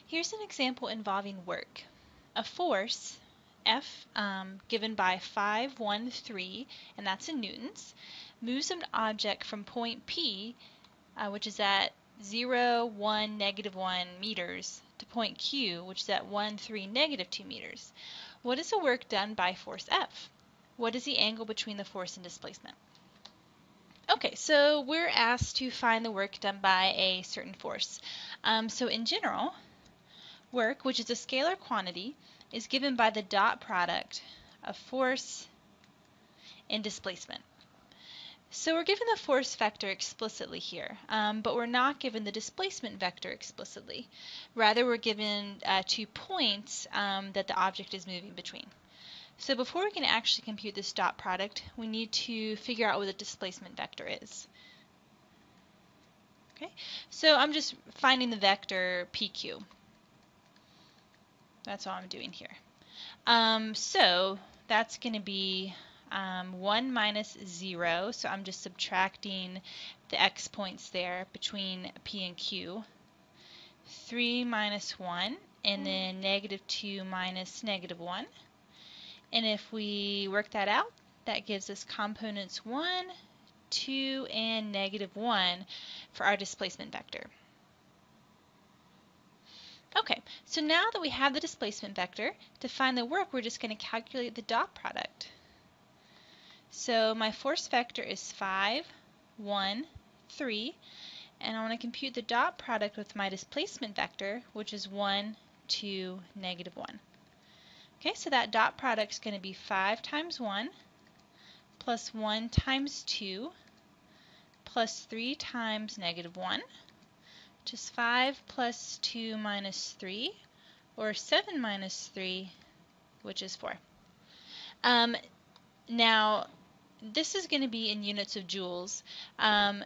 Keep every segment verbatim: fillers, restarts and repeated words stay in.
Here's an example involving work. A force, F, um, given by five, one, three, and that's in newtons, moves an object from point P, uh, which is at zero, one, negative one meters, to point Q, which is at one, three, negative two meters. What is the work done by force F? What is the angle between the force and displacement? Okay, so we're asked to find the work done by a certain force. Um, so in general, work, which is a scalar quantity, is given by the dot product of force and displacement. So we're given the force vector explicitly here, um, but we're not given the displacement vector explicitly. Rather, we're given uh, two points um, that the object is moving between. So before we can actually compute this dot product, we need to figure out what the displacement vector is. Okay, so I'm just finding the vector P Q. That's all I'm doing here. Um, so that's going to be um, one minus zero, so I'm just subtracting the x points there between P and Q. three minus one, and then negative two minus negative one. And if we work that out, that gives us components one, two, and negative one for our displacement vector. Okay, so now that we have the displacement vector, to find the work, we're just going to calculate the dot product. So my force vector is five, one, three, and I want to compute the dot product with my displacement vector, which is one, two, negative one. Okay, so that dot product is going to be five times one plus one times two plus three times negative one, which is five plus two minus three, or seven minus three, which is four. Um, now, this is going to be in units of joules. Um,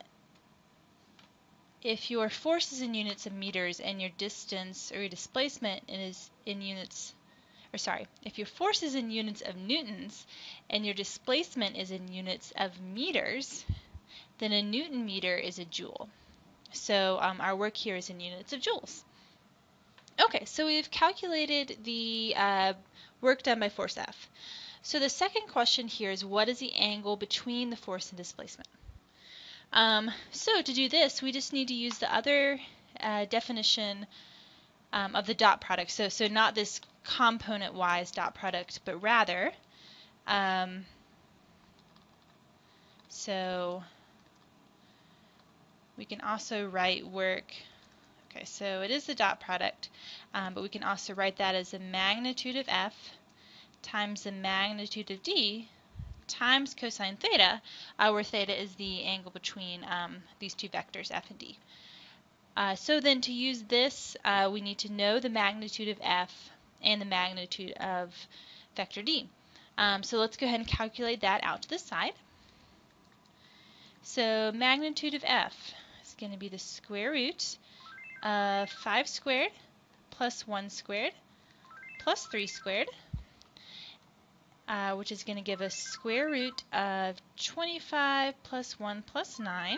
if your force is in units of meters and your distance or your displacement is in units or sorry, if your force is in units of newtons and your displacement is in units of meters, then a newton meter is a joule. So um, our work here is in units of joules. Okay, so we've calculated the uh, work done by force F. So the second question here is, what is the angle between the force and displacement? Um, so to do this, we just need to use the other uh, definition um, of the dot product. So, so not this component-wise dot product, but rather, um, so we can also write work, okay, so it is the dot product, um, but we can also write that as the magnitude of F times the magnitude of D times cosine theta, uh, where theta is the angle between um, these two vectors, F and D. Uh, so then to use this, uh, we need to know the magnitude of F and the magnitude of vector D. Um, so let's go ahead and calculate that out to the side. So magnitude of F is going to be the square root of five squared plus one squared plus three squared, uh, which is going to give us square root of twenty-five plus one plus nine.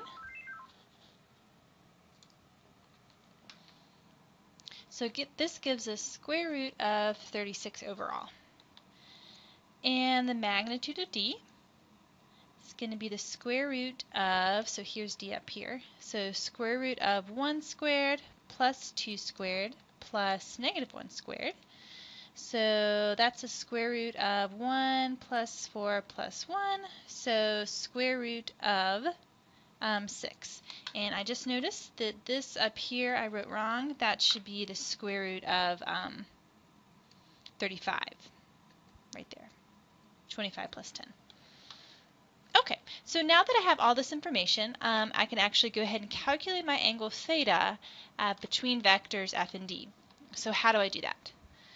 So get, this gives us square root of thirty-six overall. And the magnitude of D is going to be the square root of, so here's D up here, so square root of one squared plus two squared plus negative one squared. So that's a square root of one plus four plus one, so square root of Um, six. And I just noticed that this up here I wrote wrong. That should be the square root of um, thirty-five, right there. twenty-five plus ten. Okay, so now that I have all this information, um, I can actually go ahead and calculate my angle theta uh, between vectors F and D. So how do I do that?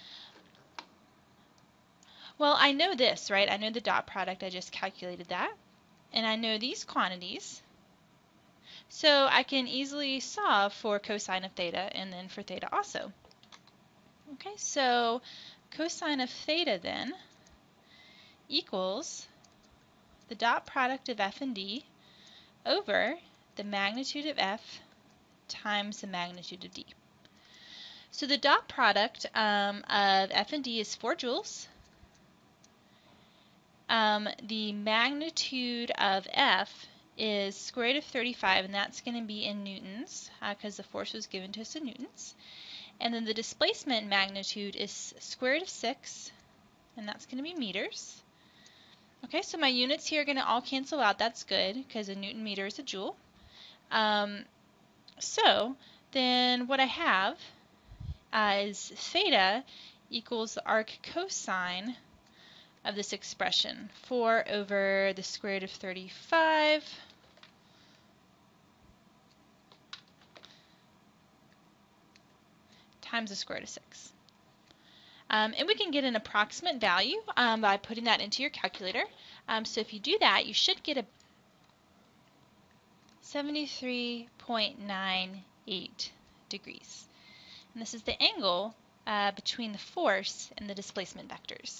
Well, I know this, right? I know the dot product. I just calculated that. And I know these quantities. So I can easily solve for cosine of theta and then for theta also. Okay, so cosine of theta then equals the dot product of F and D over the magnitude of F times the magnitude of D. So the dot product um, of F and D is four joules. Um, the magnitude of F is square root of thirty-five, and that's going to be in newtons because uh, the force was given to us in newtons. And then the displacement magnitude is square root of six, and that's going to be meters. Okay, so my units here are going to all cancel out. That's good because a newton meter is a joule. Um, so then what I have uh, is theta equals the arc cosine of this expression, four over the square root of thirty-five times the square root of six. Um, and we can get an approximate value um, by putting that into your calculator. Um, so if you do that, you should get a seventy-three point nine eight degrees. And this is the angle uh, between the force and the displacement vectors.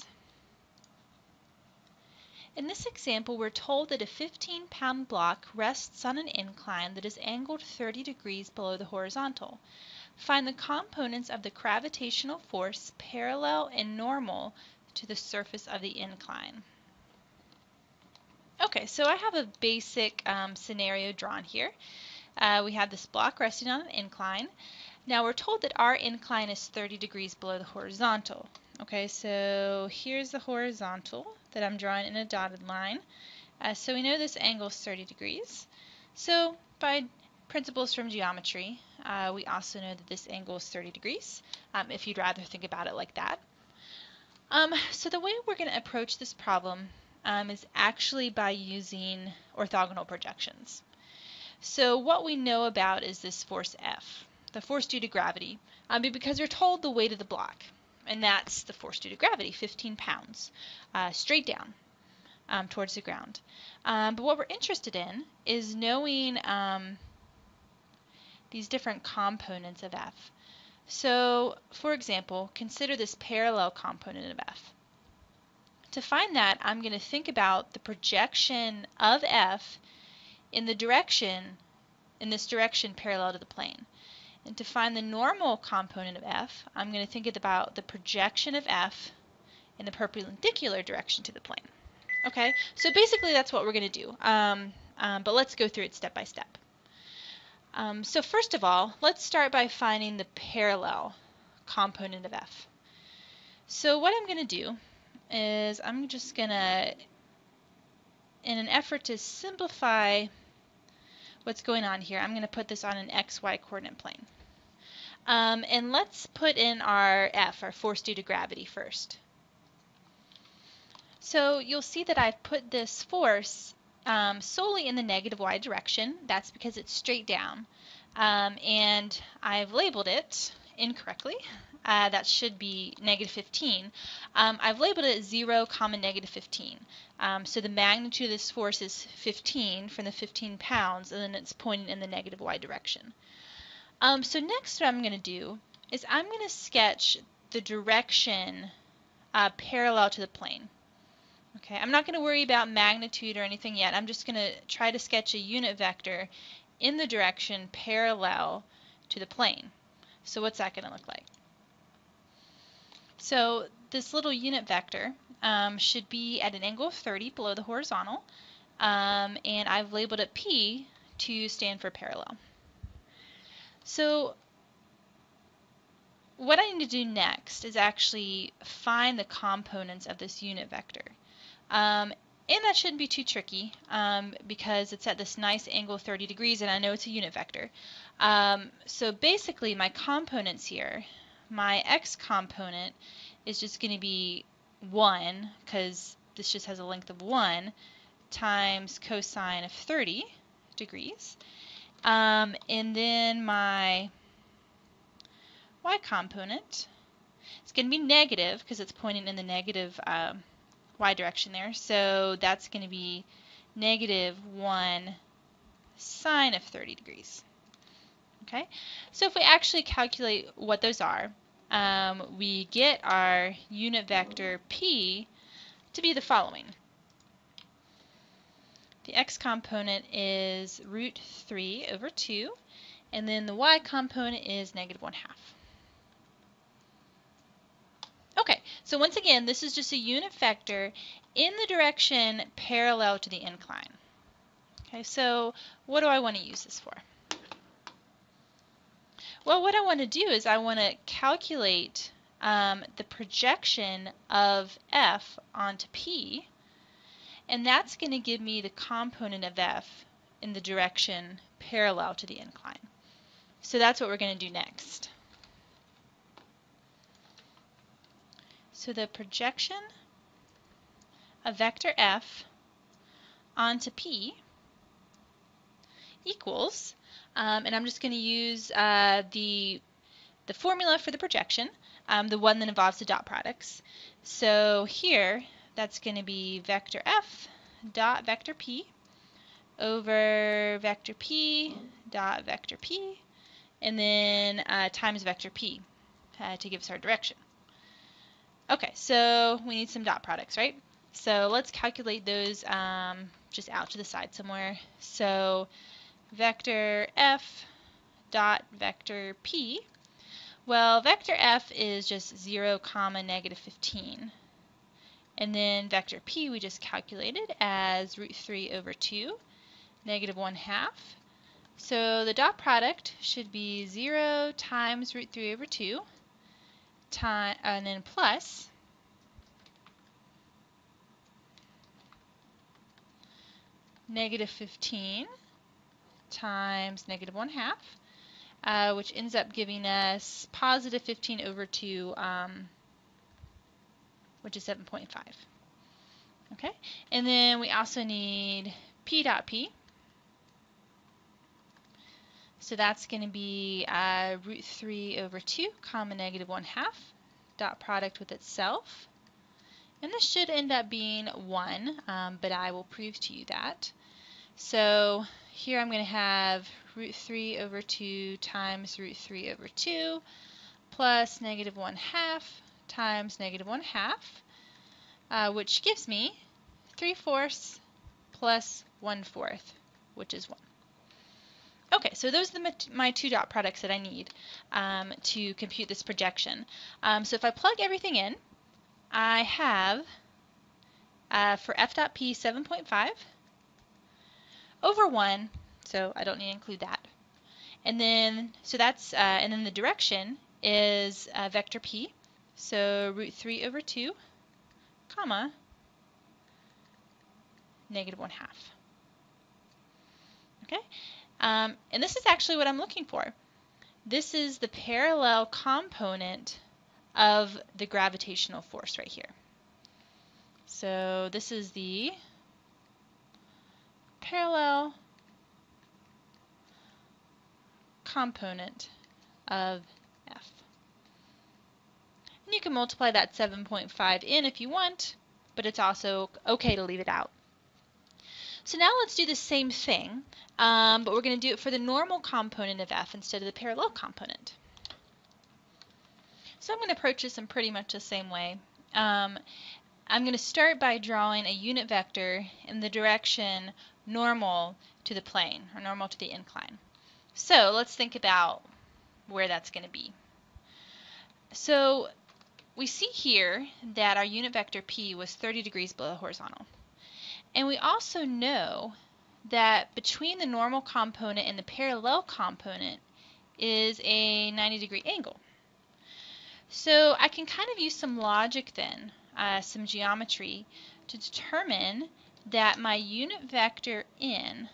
In this example, we're told that a fifteen pound block rests on an incline that is angled thirty degrees below the horizontal. Find the components of the gravitational force parallel and normal to the surface of the incline. Okay, so I have a basic um, scenario drawn here. Uh, we have this block resting on an incline. Now we're told that our incline is thirty degrees below the horizontal. Okay, so here's the horizontal that I'm drawing in a dotted line. Uh, so we know this angle is thirty degrees. So by principles from geometry, uh, we also know that this angle is thirty degrees, um, if you'd rather think about it like that. Um, so the way we're going to approach this problem um, is actually by using orthogonal projections. So what we know about is this force F, the force due to gravity, um, because we're told the weight of the block, and that's the force due to gravity, fifteen pounds, uh, straight down um, towards the ground. Um, but what we're interested in is knowing um, these different components of F. So, for example, consider this parallel component of F. To find that, I'm going to think about the projection of F in the direction, in this direction parallel to the plane. And to find the normal component of F, I'm going to think about the projection of F in the perpendicular direction to the plane. Okay, so basically that's what we're going to do. Um, um, but let's go through it step by step. Um, so first of all, let's start by finding the parallel component of F. So what I'm going to do is I'm just going to, in an effort to simplify what's going on here, I'm going to put this on an X Y coordinate plane. Um, and let's put in our F, our force due to gravity, first. So you'll see that I've put this force um, solely in the negative y direction. That's because it's straight down. Um, and I've labeled it incorrectly. Uh, that should be negative fifteen. Um, I've labeled it zero comma negative fifteen. Um, so the magnitude of this force is fifteen from the fifteen pounds, and then it's pointing in the negative y direction. Um, so next what I'm going to do is I'm going to sketch the direction uh, parallel to the plane. Okay, I'm not going to worry about magnitude or anything yet. I'm just going to try to sketch a unit vector in the direction parallel to the plane. So what's that going to look like? So this little unit vector um, should be at an angle of thirty below the horizontal, um, and I've labeled it P to stand for parallel. So what I need to do next is actually find the components of this unit vector. Um, and that shouldn't be too tricky um, because it's at this nice angle thirty degrees, and I know it's a unit vector. Um, so basically my components here, my x component is just going to be one, because this just has a length of one, times cosine of thirty degrees. Um, and then my y component is going to be negative because it's pointing in the negative um, y direction there. So that's going to be negative one sine of thirty degrees. Okay, so if we actually calculate what those are, um, we get our unit vector P to be the following. The x component is root three over two, and then the y component is negative one half. So once again, this is just a unit vector in the direction parallel to the incline. Okay, so what do I want to use this for? Well, what I want to do is I want to calculate um, the projection of F onto P, and that's going to give me the component of F in the direction parallel to the incline. So that's what we're going to do next. So the projection of vector F onto P equals, um, and I'm just going to use uh, the, the formula for the projection, um, the one that involves the dot products. So here, that's going to be vector F dot vector P over vector P dot vector P, and then uh, times vector P uh, to give us our direction. Okay, so we need some dot products, right? So let's calculate those um, just out to the side somewhere. So vector F dot vector P, well, vector F is just zero comma negative fifteen. And then vector P we just calculated as root three over two, negative one half. So the dot product should be zero times root three over two, time, and then plus negative fifteen times negative one half, uh, which ends up giving us positive fifteen over two, um, which is seven point five. Okay, and then we also need P dot P. So that's going to be uh, root three over two, comma negative one half, dot product with itself. And this should end up being one, um, but I will prove to you that. So here I'm going to have root three over two times root three over two plus negative one half times negative one half, uh, which gives me three fourths plus one fourth, which is one. Okay, so those are the, my two dot products that I need um, to compute this projection. Um, so if I plug everything in, I have uh, for F dot P seven point five over one, so I don't need to include that. And then, so that's, uh, and then the direction is uh, vector P, so root three over two, comma, negative one half. Okay, um, and this is actually what I'm looking for. This is the parallel component of the gravitational force right here. So this is the parallel component of F. And you can multiply that seven point five in if you want, but it's also okay to leave it out. So now let's do the same thing, um, but we're going to do it for the normal component of F instead of the parallel component. So I'm going to approach this in pretty much the same way. Um, I'm going to start by drawing a unit vector in the direction normal to the plane, or normal to the incline. So let's think about where that's going to be. So we see here that our unit vector P was thirty degrees below horizontal. And we also know that between the normal component and the parallel component is a ninety degree angle. So I can kind of use some logic then, uh, some geometry, to determine that my unit vector N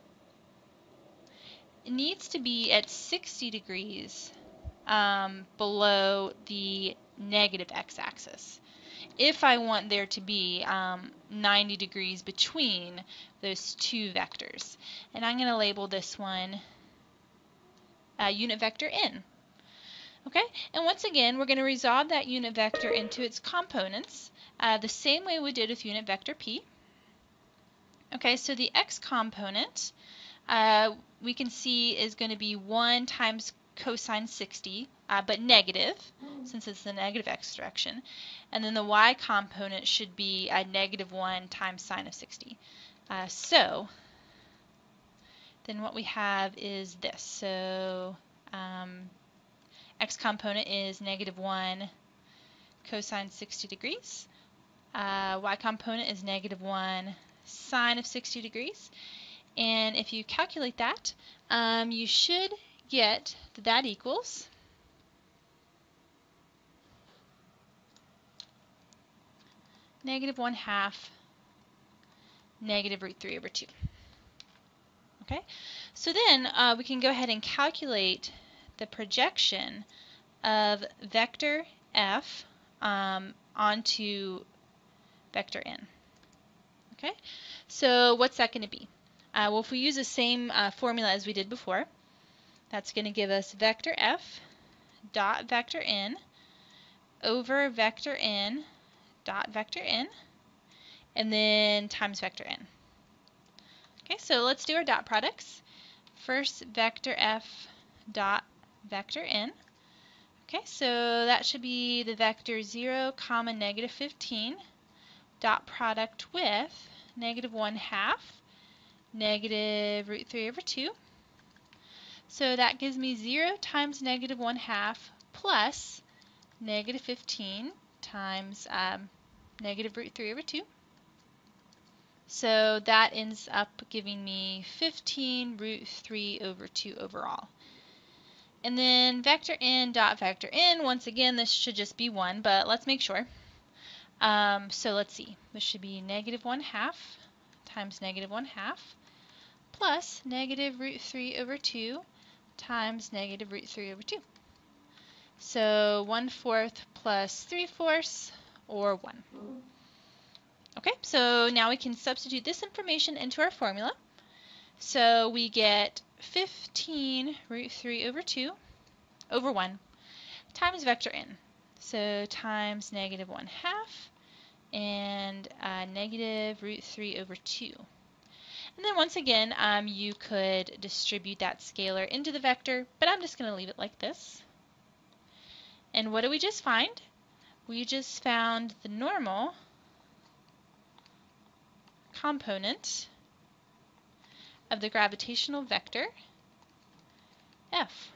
needs to be at sixty degrees um, below the negative x-axis if I want there to be um, ninety degrees between those two vectors. And I'm going to label this one uh, unit vector N. Okay, and once again, we're going to resolve that unit vector into its components uh, the same way we did with unit vector P. Okay, so the x component uh, we can see is going to be one times cosine sixty, uh, but negative, since it's the negative x direction. And then the y component should be a negative one times sine of sixty. Uh, so then what we have is this. So um, x component is negative one cosine sixty degrees. Uh, y component is negative one sine of sixty degrees. And if you calculate that, um, you should get that that equals negative one half negative root three over two. Okay, so then uh, we can go ahead and calculate the projection of vector f um, onto vector n. Okay, so what's that going to be? Uh, well, if we use the same uh, formula as we did before, that's going to give us vector f dot vector n over vector n dot vector n, and then times vector n. Okay, so let's do our dot products. First, vector f dot vector n. Okay, so that should be the vector zero comma negative fifteen dot product with negative one half negative root three over two. So that gives me zero times negative one half plus negative fifteen times um, negative root three over two. So that ends up giving me fifteen root three over two overall. And then vector n dot vector n, once again, this should just be one, but let's make sure. Um, so let's see. This should be negative one half times negative one half plus negative root three over two times negative root three over two. So one fourth plus three fourths, or one. Okay, so now we can substitute this information into our formula. So we get fifteen root three over two over one times vector n. So times negative one half and uh, negative root three over two. And then once again, um, you could distribute that scalar into the vector, but I'm just going to leave it like this. And what do we just find? We just found the normal component of the gravitational vector f.